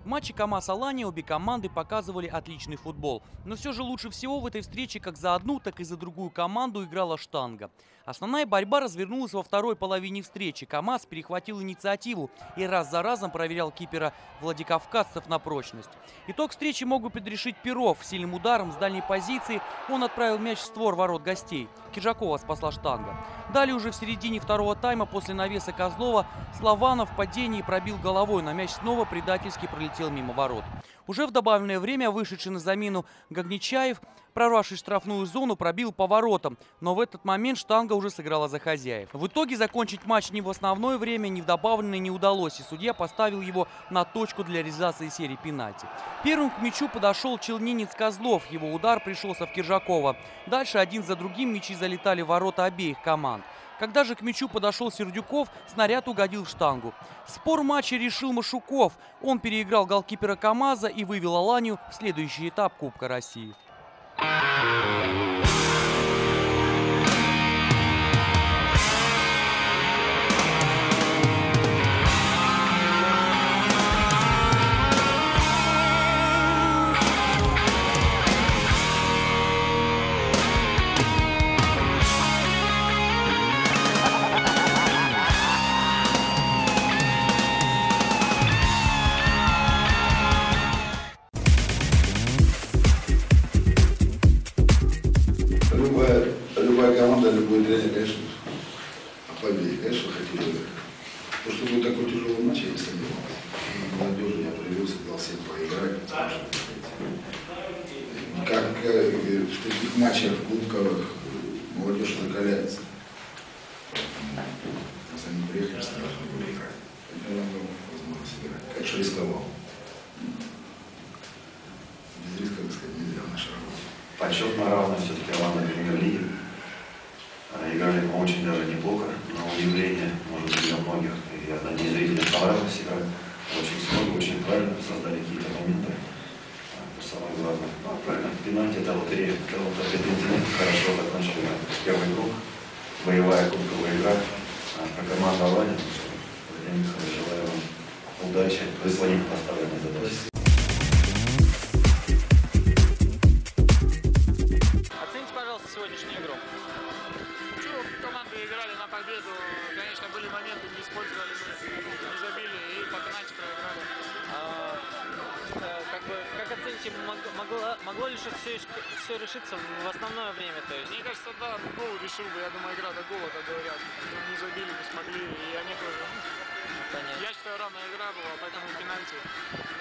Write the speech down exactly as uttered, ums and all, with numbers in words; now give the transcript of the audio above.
В матче КамАЗ-Алания обе команды показывали отличный футбол. Но все же лучше всего в этой встрече как за одну, так и за другую команду играла штанга. Основная борьба развернулась во второй половине встречи. КамАЗ перехватил инициативу и раз за разом проверял кипера владикавказцев на прочность. Итог встречи мог бы предрешить Перов. Сильным ударом с дальней позиции он отправил мяч в створ ворот гостей. Киржакова спасла штанга. Далее уже в середине второго тайма после навеса Козлова Слованов в падении пробил головой, но мяч снова предательски пролетел мимо ворот. Уже в добавленное время вышедший на замену Гагничаев, прорвавший штрафную зону, пробил по воротам, но в этот момент штанга уже сыграла за хозяев. В итоге закончить матч ни в основное время, ни в добавленное не удалось, и судья поставил его на точку для реализации серии пенальти. Первым к мячу подошел челнинец Козлов, его удар пришелся в Киржакова. Дальше один за другим мячи залетали в ворота обеих команд. Когда же к мячу подошел Сердюков, снаряд угодил в штангу. Спор матча решил Машуков. Он переиграл голкипера КамАЗа и вывел Аланию в следующий этап Кубка России. Любая, любая команда, любой тренер, конечно, о победе, конечно, хотели. То, что будет такой тяжелый матч, я не сомневался. И молодежи я привел, сказал всем поиграть, потому что как э, в таких матчах, в кубках, молодежь закаляется. Раз они приехали, что должны были играть. Я нам возможность играть. Конечно, рисковал. Без риска, так сказать, нельзя в нашей работе. Почетно равно все-таки команда премьер-лиги. Играли мы очень даже неплохо, на удивление, может быть, для многих. И одни зрителям понравилась игра. Очень много, очень правильно создали какие-то моменты. Самое главное, ну, правильно, пенальти, это лотерея, кого-то претендент, хорошо закончили первый круг. Боевая кубковая игра. А команда Алания, желаю вам удачи в выполнении поставленной задачи. Сегодняшнюю игру. Ничего, команды играли на победу. Конечно, были моменты, не использовали, не забили и по пенальти проиграли. А, как бы, как оцените, могло, могло ли все, все решиться в основное время? То есть? Мне кажется, да, гол решил бы. Я думаю, игра до гола, как говорят. Не забили, не смогли, и они тоже. Понятно. Я считаю, равная игра была, поэтому пенальти.